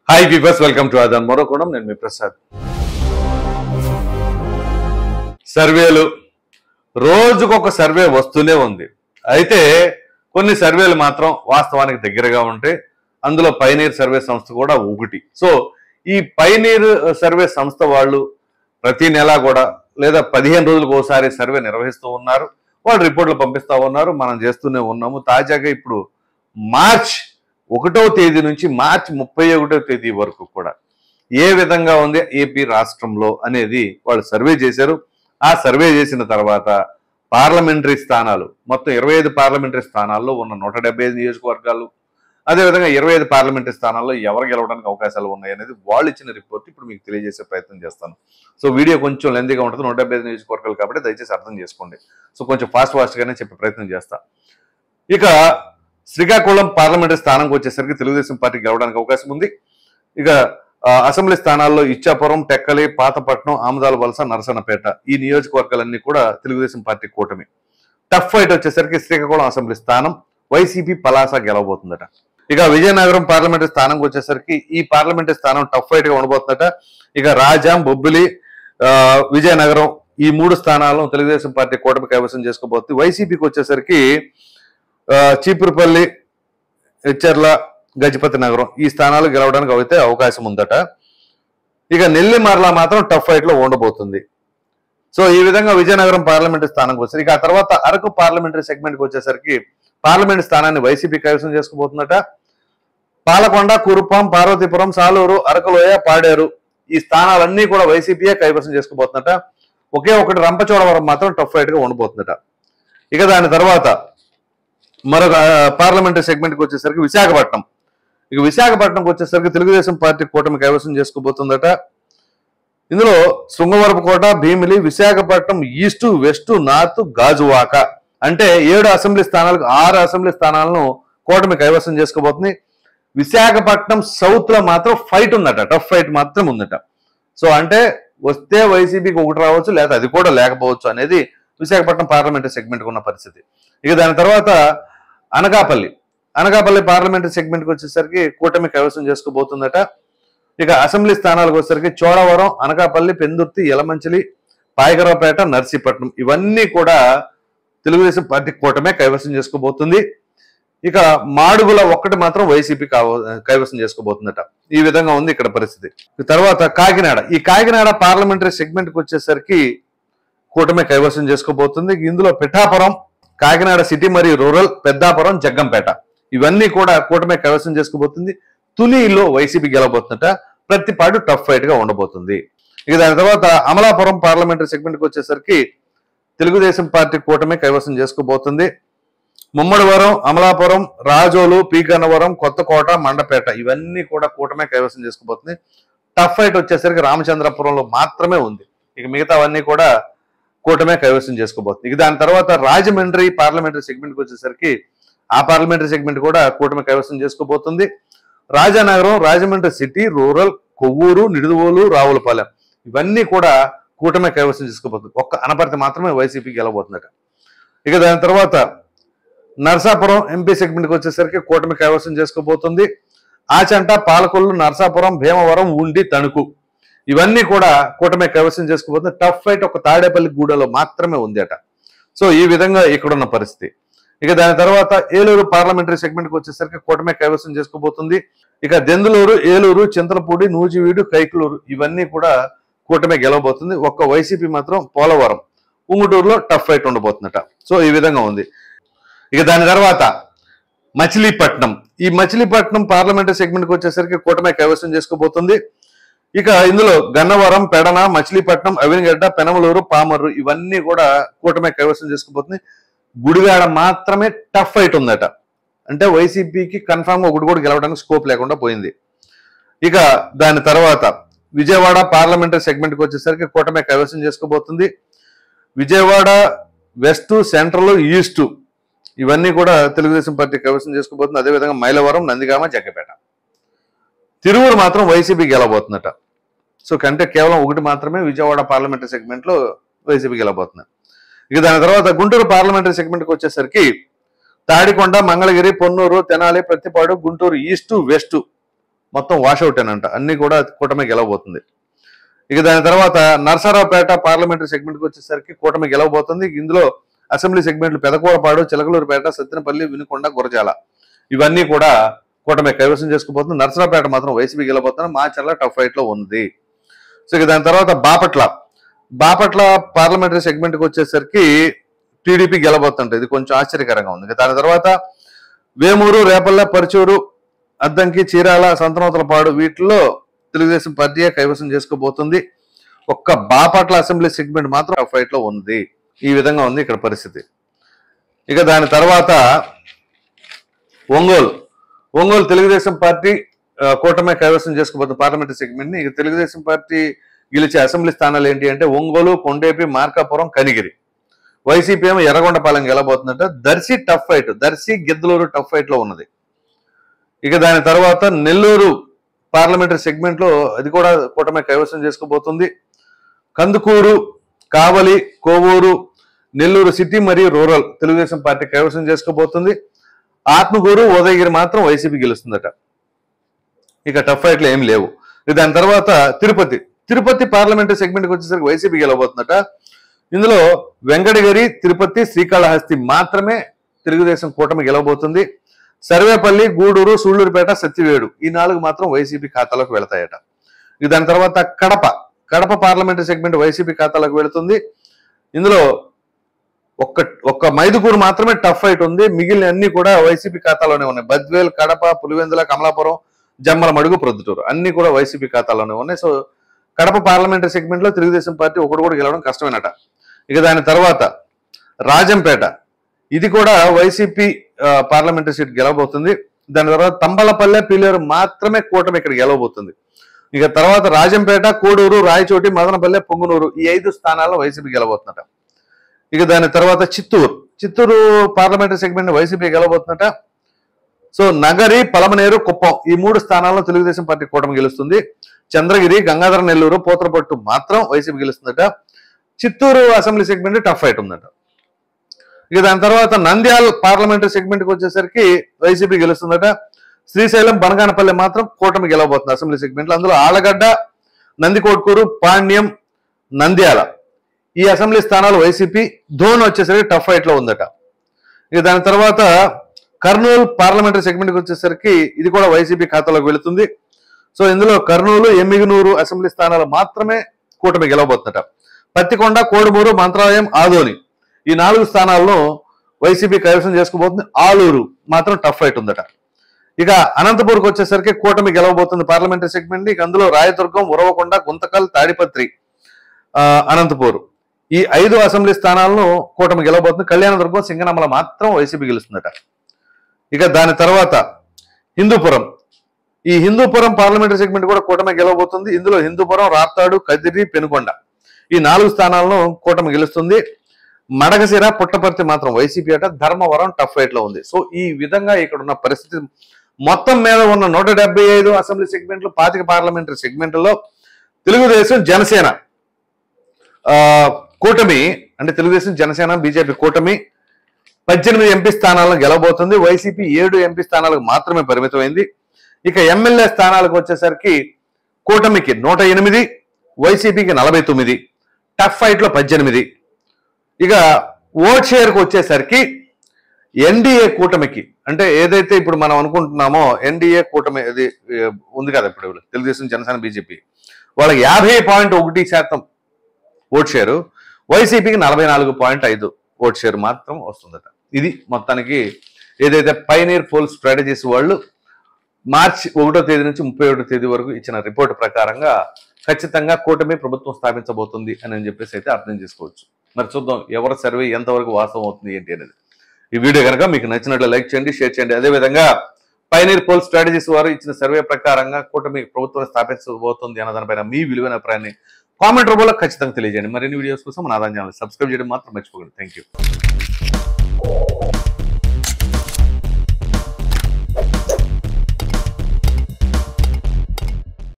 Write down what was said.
Hi peoples, welcome to Aadhan మరోకోణం. నేను మీ ప్రసాద్. సర్వేలు రోజుకొక సర్వే వస్తూనే ఉంది. అయితే కొన్ని సర్వేలు మాత్రం వాస్తవానికి దగ్గరగా ఉంటాయి. అందులో పైనీర్ సర్వే సంస్థ కూడా ఒకటి. సో ఈ పైనీర్ సర్వే సంస్థ వాళ్ళు ప్రతి నెల కూడా లేదా 15 రోజులకు ఒకసారి సర్వే నిర్వహిస్తూ ఉన్నారు. వాళ్ళు రిపోర్ట్లు పంపిస్తూ ఉన్నారు, మనం చేస్తూనే ఉన్నాము. తాజాగా ఇప్పుడు మార్చ్ 1వ తేదీ నుంచి మార్చి 31వ తేదీ వరకు కూడా ఏ విధంగా ఉంది ఏపీ రాష్ట్రంలో అనేది వాళ్ళు సర్వే చేశారు. ఆ సర్వే చేసిన తర్వాత పార్లమెంటరీ స్థానాలు మొత్తం 25 పార్లమెంటరీ స్థానాల్లో ఉన్న 175 నియోజకవర్గాలు, అదేవిధంగా 25 పార్లమెంటరీ స్థానాల్లో ఎవరు గెలవడానికి అవకాశాలు ఉన్నాయి అనేది వాళ్ళు ఇచ్చిన రిపోర్ట్ ఇప్పుడు మీకు తెలియజేసే ప్రయత్నం చేస్తాను. సో వీడియో కొంచెం లెంతీగా ఉంటుంది, 175 నియోజకవర్గాలు కాబట్టి దయచేసి అర్థం చేసుకోండి. సో కొంచెం ఫాస్ట్గానే చెప్పే ప్రయత్నం చేస్తా. ఇక శ్రీకాకుళం పార్లమెంటరీ స్థానంకి వచ్చేసరికి తెలుగుదేశం పార్టీ గెలవడానికి అవకాశం ఉంది. ఇక అసెంబ్లీ స్థానాల్లో ఇచ్చాపురం, టెక్కలి, పాతపట్నం, ఆమదాల వలస, నరసన్నపేట ఈ నియోజకవర్గాలన్నీ కూడా తెలుగుదేశం పార్టీ కూటమి. టఫ్ ఫైట్ వచ్చేసరికి శ్రీకాకుళం అసెంబ్లీ స్థానం వైసీపీ పలాస గెలవబోతుందట. ఇక విజయనగరం పార్లమెంటరీ స్థానంకి వచ్చేసరికి ఈ పార్లమెంటరీ స్థానం టఫ్ ఫైట్ గా ఉండబోతుందట. ఇక రాజాం, బొబ్బిలి, విజయనగరం ఈ 3 స్థానాలను తెలుగుదేశం పార్టీ కూటమి కైవసం చేసుకోబోతుంది. వైసీపీకి వచ్చేసరికి చీపురుపల్లి, హెచ్చర్ల, గజపతి నగరం ఈ స్థానాలు గెలవడానికి అయితే అవకాశం ఉందట. ఇక నెల్లిమర్ల మాత్రం టఫ్ ఫైట్ లో ఉండబోతుంది. సో ఈ విధంగా విజయనగరం పార్లమెంటరీ స్థానానికి వచ్చారు. ఇక ఆ తర్వాత అరకు పార్లమెంటరీ సెగ్మెంట్కి వచ్చేసరికి పార్లమెంట్ స్థానాన్ని వైసీపీ కైవసం చేసుకోబోతుందట. పాలకొండ, కురుపాం, పార్వతీపురం, సాలూరు, అరకులోయ, పాడేరు ఈ స్థానాలన్నీ కూడా వైసీపీయే కైవసం చేసుకోబోతుందట. ఒకే ఒకటి రంపచోడవరం మాత్రం టఫ్ ఫైట్ గా ఉండబోతుందట. ఇక దాని తర్వాత మరొక పార్లమెంటరీ సెగ్మెంట్కి వచ్చేసరికి విశాఖపట్నం. ఇక విశాఖపట్నంకి వచ్చేసరికి తెలుగుదేశం పార్టీ కూటమి కైవసం చేసుకోబోతుందట. ఇందులో Srungavarapukota, Bheemili, Visakhapatnam east, west, north, Gajuwaka అంటే 7 అసెంబ్లీ స్థానాలకు 6 అసెంబ్లీ స్థానాలను కూటమి కైవసం చేసుకోబోతుంది. విశాఖపట్నం సౌత్ లో మాత్రం ఫైట్ ఉందట, టఫ్ ఫైట్ మాత్రం ఉందట. సో అంటే వస్తే వైసీపీకి ఒకటి రావచ్చు, లేదా అది కూడా లేకపోవచ్చు అనేది విశాఖపట్నం పార్లమెంటరీ సెగ్మెంట్కి ఉన్న పరిస్థితి. ఇక దాని తర్వాత అనకాపల్లి పార్లమెంటరీ సెగ్మెంట్కి వచ్చేసరికి కూటమి కైవసం చేసుకోబోతుందట. ఇక అసెంబ్లీ స్థానాలకు వచ్చేసరికి చోడవరం, అనకాపల్లి, పెందుర్తి, యలమంచిలి, పాయకరావుపేట, నర్సీపట్నం ఇవన్నీ కూడా తెలుగుదేశం పార్టీ కూటమే కైవసం చేసుకోబోతుంది. ఇక మాడుగుల ఒక్కటి మాత్రం వైసీపీ కైవసం చేసుకోబోతుందట. ఈ విధంగా ఉంది ఇక్కడ పరిస్థితి. తర్వాత కాకినాడ, ఈ కాకినాడ పార్లమెంటరీ సెగ్మెంట్కి వచ్చేసరికి కూటమి కైవసం చేసుకోబోతుంది. ఇందులో పిఠాపురం, కాకినాడ సిటీ మరియు రూరల్, పెద్దాపురం, జగ్గంపేట ఇవన్నీ కూడా కూటమి కైవసం చేసుకోబోతుంది. తునిలో వైసీపీ గెలవబోతుందట. ప్రతిపాడు టఫ్ ఫైట్ గా ఉండబోతుంది. ఇక దాని తర్వాత అమలాపురం పార్లమెంటరీ సెగ్మెంట్కి వచ్చేసరికి తెలుగుదేశం పార్టీ కూటమి కైవసం చేసుకోబోతుంది. ముమ్మడివరం, అమలాపురం, రాజోలు, పీగన్నవరం, కొత్తకోట, మండపేట ఇవన్నీ కూడా కూటమి కైవసం చేసుకోబోతుంది. టఫ్ ఫైట్ వచ్చేసరికి రామచంద్రపురంలో మాత్రమే ఉంది. ఇక మిగతావన్నీ కూడా కూటమే కైవసం చేసుకోబోతుంది. ఇక దాని తర్వాత రాజమండ్రి పార్లమెంటరీ సెగ్మెంట్కి వచ్చేసరికి ఆ పార్లమెంటరీ సెగ్మెంట్ కూడా కూటమి కైవసం చేసుకోబోతుంది. రాజానగరం, రాజమండ్రి సిటీ, రూరల్, కొవ్వూరు, నిడుదవోలు, రావులపాలెం ఇవన్నీ కూడా కూటమి కైవసం చేసుకోబోతుంది. ఒక్క అనపర్తి మాత్రమే వైసీపీ గెలవబోతుందట. ఇక దాని తర్వాత నర్సాపురం ఎంపీ సెగ్మెంట్కి వచ్చేసరికి కూటమి కైవసం చేసుకోబోతుంది. ఆచంట, పాలకొల్లు, నర్సాపురం, భీమవరం, ఉండి, తణుకు ఇవన్నీ కూడా కూటమి కైవసం చేసుకోబోతుంది. టఫ్ ఫైట్ ఒక తాడేపల్లి గూడలో మాత్రమే ఉంది అట. సో ఈ విధంగా ఇక్కడున్న పరిస్థితి. ఇక దాని తర్వాత ఏలూరు పార్లమెంటరీ సెగ్మెంట్కి వచ్చేసరికి కూటమి కైవసం చేసుకోబోతుంది. ఇక దెందులూరు, ఏలూరు, చింతలపూడి, నూజివీడు, కైకులూరు ఇవన్నీ కూడా కూటమి గెలవబోతుంది. ఒక్క వైసీపీ మాత్రం పోలవరం, ఉంగుటూరులో టఫ్ ఫైట్ ఉండబోతుందట. సో ఈ విధంగా ఉంది. ఇక దాని తర్వాత మచిలీపట్నం, ఈ మచిలీపట్నం పార్లమెంటరీ సెగ్మెంట్కి వచ్చేసరికి కూటమి కైవసం చేసుకోబోతుంది. ఇక ఇందులో గన్నవరం, పెడన, మచిలీపట్నం, అవినిగడ్డ, పెనమలూరు, పామర్రు ఇవన్నీ కూడా కూటమి కైవసం చేసుకోబోతుంది. గుడివాడ మాత్రమే టఫ్ ఫైట్ ఉందట. అంటే వైసీపీకి కన్ఫామ్ గా ఒకటి కూడా గెలవడానికి స్కోప్ లేకుండా పోయింది. ఇక దాని తర్వాత విజయవాడ పార్లమెంటరీ సెగ్మెంట్కి వచ్చేసరికి కూటమి కైవసం చేసుకోబోతుంది. విజయవాడ వెస్ట్, సెంట్రల్, ఈస్ట్ ఇవన్నీ కూడా తెలుగుదేశం పార్టీ కైవసం చేసుకోబోతుంది. అదేవిధంగా మైలవరం, నందిగామ, జగ్గపేట, తిరువురు మాత్రం వైసీపీ గెలవబోతుందట. సో కంటే కేవలం ఒకటి మాత్రమే విజయవాడ పార్లమెంటరీ సెగ్మెంట్ లో వైసీపీ గెలవబోతుంది. ఇక దాని తర్వాత గుంటూరు పార్లమెంటరీ సెగ్మెంట్కి వచ్చేసరికి తాడికొండ, మంగళగిరి, పొన్నూరు, తెనాలి, ప్రతిపాడు, గుంటూరు ఈస్ట్, వెస్ట్ మొత్తం వాషౌట్ అంట, అన్ని కూడా కూటమి గెలవబోతుంది. ఇక దాని తర్వాత నరసరావుపేట పార్లమెంటరీ సెగ్మెంట్కి వచ్చేసరికి కూటమి గెలవబోతుంది. ఇందులో అసెంబ్లీ సెగ్మెంట్లు పెదకూరపాడు, చిలకలూరుపేట, సత్తెనపల్లి, వినుకొండ, గురజాల ఇవన్నీ కూడా కూటమి కైవసం చేసుకోబోతుంది. నరసరావుపేట మాత్రం వైసీపీ గెలవబోతుంది. మాచర్ల టఫ్ ఫైట్ లో ఉంది. సో ఇక దాని తర్వాత బాపట్ల పార్లమెంటరీ సెగ్మెంట్కి వచ్చేసరికి టీడీపీ గెలవబోతుంటుంది. ఇది కొంచెం ఆశ్చర్యకరంగా ఉంది. దాని తర్వాత వేమూరు, రేపల్ల, పరుచూరు, అద్దంకి, చీరాల, సంతనోతలపాడు వీటిల్లో తెలుగుదేశం పార్టీయే కైవసం చేసుకోబోతుంది. ఒక్క బాపట్ల అసెంబ్లీ సెగ్మెంట్ మాత్రం టఫ్ ఫైట్ లో ఉంది. ఈ విధంగా ఉంది ఇక్కడ పరిస్థితి. ఇక దాని తర్వాత ఒంగోలు తెలుగుదేశం పార్టీ కూటమి కైవసం చేసుకోబోతుంది పార్లమెంటరీ సెగ్మెంట్ ని. ఇక తెలుగుదేశం పార్టీ గెలిచే అసెంబ్లీ స్థానాలు ఏంటి అంటే ఒంగోలు, కొండేపి, మార్కాపురం, కనిగిరి. వైసీపీ ఏమో ఎర్రగొండపాలెం గెలబోతుందంట. Darsi tough fight, Darsi, Giddalur tough fight లో ఉన్నది. ఇక దాని తర్వాత నెల్లూరు పార్లమెంటరీ సెగ్మెంట్ లో అది కూడా కూటమి కైవసం చేసుకోబోతుంది. కందుకూరు, కావలి, కోవూరు, నెల్లూరు సిటీ మరియు రూరల్ తెలుగుదేశం పార్టీ కైవసం చేసుకోబోతుంది. ఆత్మకూరు, ఉదయగిరి మాత్రం వైసీపీ గెలుస్తుందట. ఇక టఫ్ ఫైట్లు ఏమి లేవు. దాని తర్వాత తిరుపతి పార్లమెంటరీ సెగ్మెంట్కి వచ్చేసరికి వైసీపీ గెలవబోతుందట. ఇందులో వెంకటగిరి, తిరుపతి, శ్రీకాళహస్తి మాత్రమే తెలుగుదేశం కూటమి గెలవబోతుంది. సర్వేపల్లి, గూడూరు, సూళ్లూరుపేట, సత్యవేడు ఈ 4 మాత్రం వైసీపీ ఖాతాలోకి వెళతాయట. ఇక దాని తర్వాత కడప పార్లమెంటరీ సెగ్మెంట్ వైసీపీ ఖాతాలోకి వెళుతుంది. ఇందులో ఒక్క మైదుకూరు మాత్రమే టఫ్ ఫైట్ ఉంది. మిగిలిన అన్ని కూడా వైసీపీ ఖాతాలోనే ఉన్నాయి. బద్వేల్, కడప, పులివెందుల, కమలాపురం, జమ్మల మడుగు, ప్రొద్దుటూరు అన్ని కూడా వైసీపీ ఖాతాలోనే ఉన్నాయి. సో కడప పార్లమెంటరీ సెగ్మెంట్ లో తెలుగుదేశం పార్టీ ఒకటి కూడా గెలవడం కష్టమేనట. ఇక దాని తర్వాత రాజంపేట, ఇది కూడా వైసీపీ పార్లమెంటరీ సీట్ గెలవబోతుంది. దాని తర్వాత తంబలపల్లె, పీలేరు మాత్రమే కూటమి ఇక్కడ గెలవబోతుంది. ఇక తర్వాత రాజంపేట, కోడూరు, రాయచోటి, మదనపల్లె, పొంగునూరు ఈ 5 స్థానాల్లో వైసీపీ గెలవబోతుందట. ఇక దాని తర్వాత చిత్తూరు పార్లమెంటరీ సెగ్మెంట్ వైసీపీ గెలవబోతుందట. సో నగరి, పలమనేరు, కుప్పం ఈ 3 స్థానాల్లో తెలుగుదేశం పార్టీ కూటమి గెలుస్తుంది. చంద్రగిరి, గంగాధర నెల్లూరు, పోతరపట్టు మాత్రం వైసీపీ గెలుస్తుందట. Chittoor assembly segment tough fight ఉందట. ఇక దాని తర్వాత నంద్యాల పార్లమెంటరీ సెగ్మెంట్కి వచ్చేసరికి వైసీపీ గెలుస్తుందట. శ్రీశైలం, బనగానపల్లె మాత్రం కూటమి గెలవబోతుంది అసెంబ్లీ సెగ్మెంట్లో. అందులో ఆళ్లగడ్డ, నందికోట్కూరు, పాండ్యం, నంద్యాల ఈ అసెంబ్లీ స్థానాలు వైసీపీ. ధోన్ వచ్చేసరికి టఫ్ ఫైట్ లో ఉందట. ఇక దాని తర్వాత కర్నూలు పార్లమెంటరీ సెగ్మెంట్కి వచ్చేసరికి ఇది కూడా వైసీపీ ఖాతాలోకి వెళుతుంది. సో ఇందులో కర్నూలు, ఎమ్మిగనూరు అసెంబ్లీ స్థానాలు మాత్రమే కూటమి గెలవబోతుందట. పత్తికొండ, కోడుమూరు, మంత్రాలయం, ఆదోని ఈ 4 స్థానాలను వైసీపీ కైవసం చేసుకోబోతుంది. ఆలూరు మాత్రం టఫ్ ఫైట్ ఉందట. ఇక అనంతపూర్కి వచ్చేసరికి కూటమి గెలవబోతుంది పార్లమెంటరీ సెగ్మెంట్. ఇక అందులో రాయదుర్గం, ఉరవకొండ, గుంతకల్, తాడిపత్రి, అనంతపూర్ ఈ 5 అసెంబ్లీ స్థానాలను కూటమి గెలవబోతుంది. కళ్యాణదుర్గం, సింగనమల మాత్రం వైసీపీ గెలుస్తుందట. ఇక దాని తర్వాత హిందూపురం పార్లమెంటరీ సెగ్మెంట్ కూడా కూటమి గెలవబోతుంది. ఇందులో హిందూపురం, రాప్తాడు, కదిరి, పెనుకొండ ఈ 4 స్థానాలను కూటమి గెలుస్తుంది. మడకశిర, పుట్టపర్తి మాత్రం వైసీపీ అట. ధర్మవరం టఫ్ ఫైట్ లో ఉంది. సో ఈ విధంగా ఇక్కడ ఉన్న పరిస్థితి మొత్తం మీద ఉన్న 175 అసెంబ్లీ సెగ్మెంట్లు, 25 పార్లమెంటరీ సెగ్మెంట్లలో తెలుగుదేశం, జనసేన కూటమి అంటే తెలుగుదేశం, జనసేన, బీజేపీ కూటమి 18 ఎంపీ స్థానాలను గెలవబోతుంది. వైసీపీ 7 ఎంపీ స్థానాలకు మాత్రమే పరిమితమైంది. ఇక ఎమ్మెల్యే స్థానాలకు వచ్చేసరికి కూటమికి 108, వైసీపీకి 49, టఫ్ ఫైట్ లో 18. ఇక ఓట్ షేర్కి వచ్చేసరికి ఎన్డీఏ కూటమికి అంటే ఏదైతే ఇప్పుడు మనం అనుకుంటున్నామో ఎన్డీఏ కూటమి అది ఉంది కదా ఇప్పుడు తెలుగుదేశం, జనసేన, బీజేపీ వాళ్ళకి 50.1% ఓట్ షేరు, వైసీపీకి 44.5 ఓట్ షేర్ మాత్రం వస్తుందట. ఇది మొత్తానికి ఏదైతే పైనీర్ పోల్ స్ట్రాటజీస్ వాళ్ళు మార్చి 1వ తేదీ నుంచి 31వ తేదీ వరకు ఇచ్చిన రిపోర్ట్ ప్రకారంగా ఖచ్చితంగా కూటమి ప్రభుత్వం స్థాపించబోతుంది అని చెప్పేసి అయితే అర్థం చేసుకోవచ్చు. మరి చూద్దాం ఎవరి సర్వే ఎంతవరకు వాస్తవం అవుతుంది ఏంటి అనేది. ఈ వీడియో కనుక మీకు నచ్చినట్లు లైక్ చేయండి, షేర్ చేయండి. అదేవిధంగా పైనీర్ పోల్ స్ట్రాటజీస్ వారు ఇచ్చిన సర్వే ప్రకారంగా కూటమి ప్రభుత్వం స్థాపించబోతుంది అన్న దానిపైన మీ విలువైన అభిప్రాయాన్ని కామెంట్ రూపంలో ఖచ్చితంగా తెలియజేయండి. మరిన్ని వీడియోస్ కోసం మన ఆదాయం ఛానల్ సబ్స్క్రైబ్ చేయడం మాత్రం మర్చిపోకండి. Thank you.